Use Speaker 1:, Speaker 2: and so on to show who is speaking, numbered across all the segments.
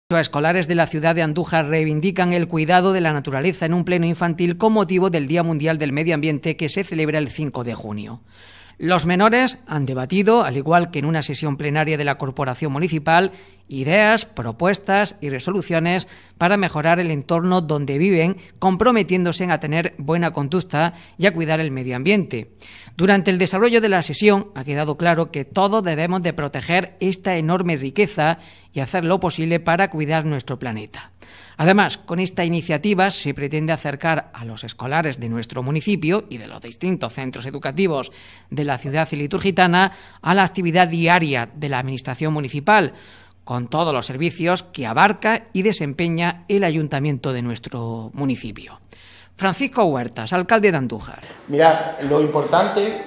Speaker 1: Los escolares de la ciudad de Andújar reivindican el cuidado de la naturaleza en un pleno infantil con motivo del Día Mundial del Medio Ambiente que se celebra el 5 de junio. Los menores han debatido, al igual que en una sesión plenaria de la Corporación Municipal, ideas, propuestas y resoluciones para mejorar el entorno donde viven, comprometiéndose a tener buena conducta y a cuidar el medio ambiente. Durante el desarrollo de la sesión ha quedado claro que todos debemos de proteger esta enorme riqueza y hacer lo posible para cuidar nuestro planeta. Además, con esta iniciativa se pretende acercar a los escolares de nuestro municipio y de los distintos centros educativos de la ciudad iturgitana a la actividad diaria de la Administración municipal, con todos los servicios que abarca y desempeña el ayuntamiento de nuestro municipio. Francisco Huertas, alcalde de Andújar.
Speaker 2: Mirad, lo importante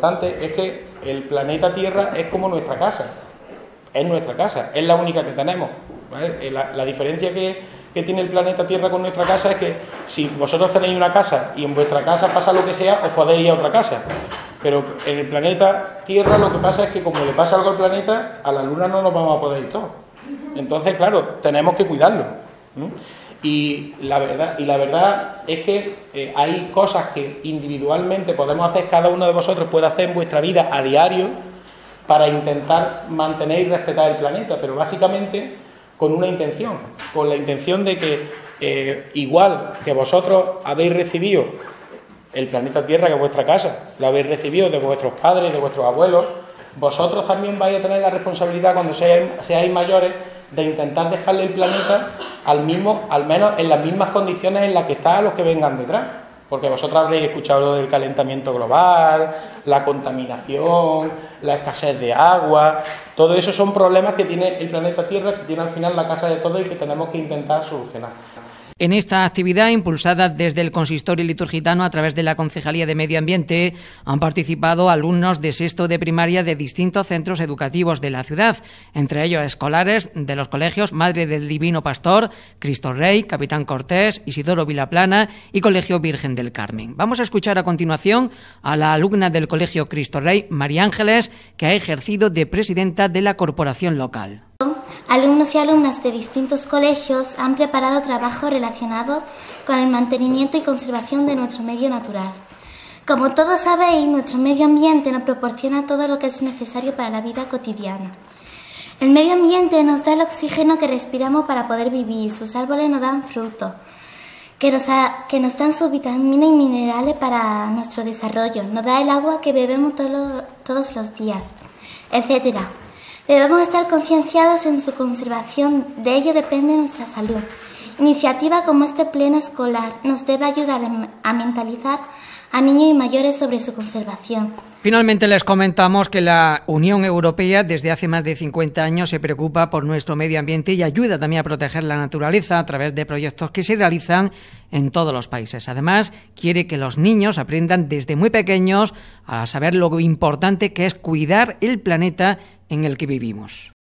Speaker 2: es que el planeta Tierra es como nuestra casa. Es nuestra casa, es la única que tenemos, ¿vale? La diferencia que tiene el planeta Tierra con nuestra casa es que si vosotros tenéis una casa y en vuestra casa pasa lo que sea, os podéis ir a otra casa. Pero en el planeta Tierra lo que pasa es que como le pasa algo al planeta, a la Luna no nos vamos a poder ir todos. Entonces, claro, tenemos que cuidarlo, ¿no? Y la verdad es que hay cosas que individualmente podemos hacer, cada uno de vosotros puede hacer en vuestra vida a diario para intentar mantener y respetar el planeta, pero básicamente con una intención, con la intención de que igual que vosotros habéis recibido el planeta Tierra, que es vuestra casa, lo habéis recibido de vuestros padres, de vuestros abuelos, vosotros también vais a tener la responsabilidad cuando seáis mayores de intentar dejarle el planeta al menos en las mismas condiciones en las que está a los que vengan detrás. Porque vosotros habréis escuchado lo del calentamiento global, la contaminación, la escasez de agua. Todo eso son problemas que tiene el planeta Tierra, que tiene al final la casa de todos y que tenemos que intentar solucionar.
Speaker 1: En esta actividad, impulsada desde el Consistorio Liturgitano a través de la Concejalía de Medio Ambiente, han participado alumnos de sexto de primaria de distintos centros educativos de la ciudad, entre ellos escolares de los colegios Madre del Divino Pastor, Cristo Rey, Capitán Cortés, Isidoro Vilaplana y Colegio Virgen del Carmen. Vamos a escuchar a continuación a la alumna del Colegio Cristo Rey, María Ángeles, que ha ejercido de presidenta de la corporación local.
Speaker 3: Alumnos y alumnas de distintos colegios han preparado trabajo relacionado con el mantenimiento y conservación de nuestro medio natural. Como todos sabéis, nuestro medio ambiente nos proporciona todo lo que es necesario para la vida cotidiana. El medio ambiente nos da el oxígeno que respiramos para poder vivir, sus árboles nos dan frutos, que nos dan sus vitaminas y minerales para nuestro desarrollo, nos da el agua que bebemos todos los días, etc. Debemos estar concienciados en su conservación, de ello depende nuestra salud. Iniciativa como este pleno escolar nos debe ayudar a mentalizar a niños y mayores sobre su conservación.
Speaker 1: Finalmente les comentamos que la Unión Europea desde hace más de 50 años se preocupa por nuestro medio ambiente y ayuda también a proteger la naturaleza a través de proyectos que se realizan en todos los países. Además, quiere que los niños aprendan desde muy pequeños a saber lo importante que es cuidar el planeta en el que vivimos.